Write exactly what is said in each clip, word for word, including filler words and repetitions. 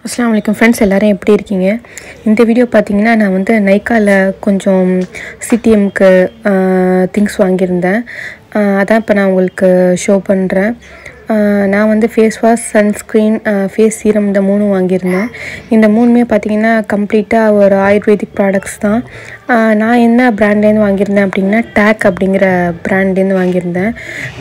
Assalamu alaikum friends, எல்லாரும் எப்படி இருக்கீங்க? இந்த வீடியோ பாத்தீங்கன்னா நான் வந்து Nykaல கொஞ்சம் சிடிஎம்க்கு things வாங்கியிருந்தேன். அதான் இப்ப நான் உங்களுக்கு ஷோ பண்றேன். நான் வந்து face wash, sunscreen, face serum இந்த மூணு வாங்கியிருந்தேன். இந்த மூணுமே பாத்தீங்கன்னா கம்ப்ளீட்டா ஒரு ஆயுர்வேதிக் ப்ராடக்ட்ஸ் தான். நான் என்ன பிராண்ட்ல இருந்து வாங்கியிருந்தேன் அப்படினா டாக் அப்படிங்கற பிராண்ட்ல இருந்து வாங்கியிருந்தேன்.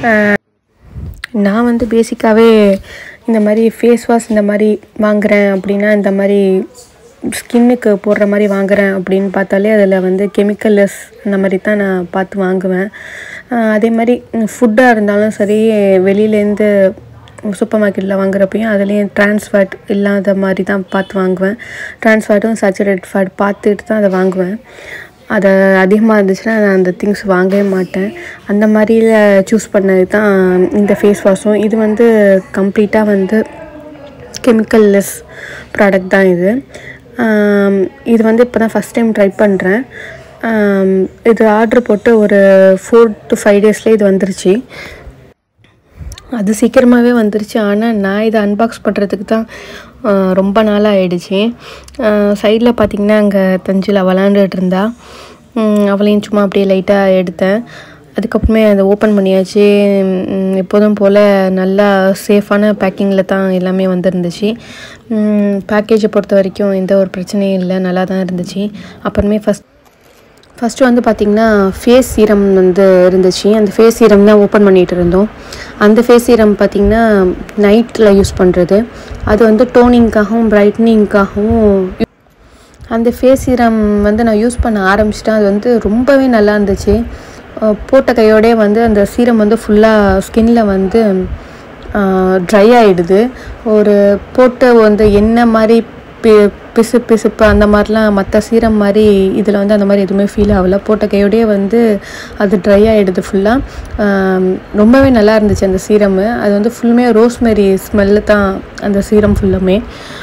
நான் வந்து பேசிக்காவே இந்த மாதிரி ஃபேஸ் வாஷ் இந்த மாதிரி வாங்குறேன் அப்படினா இந்த மாதிரி ஸ்கின்னுக்கு போடுற மாதிரி வாங்குறேன் அப்படின்னு பார்த்தாலே அதில் வந்து கெமிக்கல்லெஸ் அந்த மாதிரி தான் நான் பார்த்து வாங்குவேன். அதே மாதிரி ஃபுட்டாக இருந்தாலும் சரி, வெளியிலேருந்து சூப்பர் மார்க்கெட்டில் வாங்குறப்பையும் அதுலேயும் ட்ரான்ஸ்ஃபேட் இல்லாத மாதிரி தான் பார்த்து வாங்குவேன். ட்ரான்ஸ்ஃபேட்டும் சேச்சுரேட் ஃபேட் பார்த்துட்டு தான் அதை வாங்குவேன். அது அதிகமாக இருந்துச்சுன்னா நான் அந்த திங்ஸ் வாங்கவே மாட்டேன். அந்த மாதிரியில் சூஸ் பண்ணது தான் இந்த ஃபேஸ் வாஷும். இது வந்து கம்ப்ளீட்டாக வந்து கெமிக்கல்லெஸ் ப்ராடக்ட் தான் இது. இது வந்து இப்போ தான் ஃபஸ்ட் டைம் ட்ரை பண்ணுறேன். இது ஆர்டர் போட்டு ஒரு ஃபோர் டு ஃபைவ் டேஸ்லேயே இது வந்துருச்சு. அது சீக்கிரமாகவே வந்துருச்சு. ஆனால் நான் இதை அன்பாக்ஸ் பண்ணுறதுக்கு தான் ரொம்ப நாளாக ஆகிடுச்சு. சைடில் பார்த்திங்கன்னா அங்கே தஞ்சில் விளாண்டுட்டு இருந்தா, அவளையும் சும்மா அப்படியே லைட்டாக எடுத்தேன். அதுக்கப்புறமே அதை ஓப்பன் பண்ணியாச்சு. எப்போதும் போல் நல்லா சேஃபான பேக்கிங்கில் தான் எல்லாமே வந்துருந்துச்சு. பேக்கேஜை பொறுத்த வரைக்கும் எந்த ஒரு பிரச்சனையும் இல்லை, நல்லா தான் இருந்துச்சு. அப்புறமே ஃபஸ்ட் ஃபஸ்ட்டு வந்து பார்த்திங்கன்னா ஃபேஸ் சீரம் வந்து இருந்துச்சு. அந்த ஃபேஸ் சீரம் தான் ஓப்பன் பண்ணிகிட்டு இருந்தோம். அந்த ஃபேஸ் சீரம் பார்த்திங்கன்னா நைட்டில் யூஸ் பண்ணுறது. அது வந்து டோனிங்காகவும் பிரைட்னிங்காகவும். அந்த ஃபேஸ் சீரம் வந்து நான் யூஸ் பண்ண ஆரம்பிச்சிட்டேன். அது வந்து ரொம்பவே நல்லா இருந்துச்சு. போட்ட கையோடே வந்து அந்த சீரம் வந்து ஃபுல்லாக ஸ்கின்னில் வந்து ட்ரை ஆகிடுது. ஒரு போட்ட வந்து எண்ணெய் மாதிரி பி பிசு பிசுப்பு அந்த மாதிரிலாம் மற்ற சீரம் மாதிரி இதில் வந்து அந்த மாதிரி எதுவுமே ஃபீல் ஆகலை. போட்ட கையோடையே வந்து அது ட்ரை ஆகிடுது ஃபுல்லாக. ரொம்பவே நல்லா இருந்துச்சு அந்த சீரமு. அது வந்து ஃபுல்லுமே ரோஸ்மெரி ஸ்மெல்லு தான் அந்த சீரம் ஃபுல்லுமே.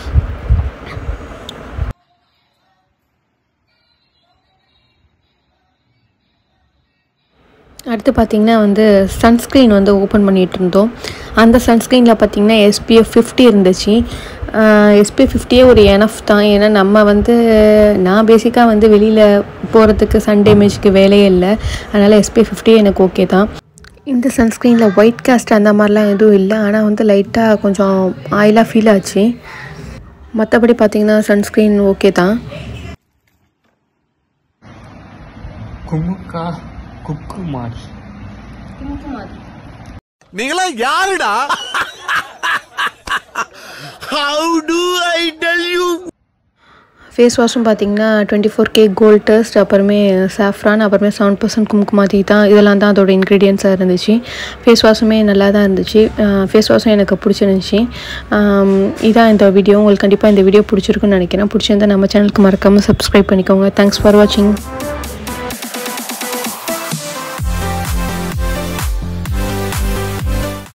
அடுத்து பார்த்திங்கன்னா வந்து சன்ஸ்க்ரீன் வந்து ஓப்பன் பண்ணிகிட்டு இருந்தோம். அந்த சன்ஸ்க்ரீனில் பார்த்திங்கன்னா எஸ்பிஎஃப் ஃபிஃப்டி இருந்துச்சு. எஸ்பிஎஃப் ஃபிஃப்டியே ஒரு எனஃப் தான். ஏன்னா நம்ம வந்து நான் பேசிக்காக வந்து வெளியில் போகிறதுக்கு சன் டேமேஜ்க்கு வேலையே இல்லை. அதனால் எஸ்பிஎஃப் ஃபிஃப்டியே எனக்கு ஓகே தான். இந்த சன்ஸ்க்ரீனில் ஒயிட் காஸ்ட் அந்த மாதிரிலாம் எதுவும் இல்லை. ஆனால் வந்து லைட்டாக கொஞ்சம் ஆயிலாக ஃபீல் ஆச்சு. மற்றபடி பார்த்திங்கன்னா சன்ஸ்க்ரீன் ஓகே தான். குமுக்கா குக்குமாரி நீங்களா யாருடா? How do I tell you? Face வாஷும் பார்த்திங்கன்னா twenty four K gold dust, அப்புறமே சாஃப்ரான், அப்புறமே செவன் பர்சன்ட் கும்குமாதி தான். இதெல்லாம் தான் அதோட இன்க்ரீடியன்ஸாக இருந்துச்சு. ஃபேஸ் வாஷுமே நல்லா தான் இருந்துச்சு. ஃபேஸ் வாஷும் எனக்கு பிடிச்சிருந்துச்சி. இதான் இந்த வீடியோ. உங்களுக்கு கண்டிப்பாக இந்த வீடியோ பிடிச்சிருக்குன்னு நினைக்கிறேன். பிடிச்சிருந்தால் நம்ம சேனலுக்கு மறக்காமல் சப்ஸ்கிரைப் பண்ணிக்கோங்க. தேங்க்ஸ் ஃபார் வாட்சிங்.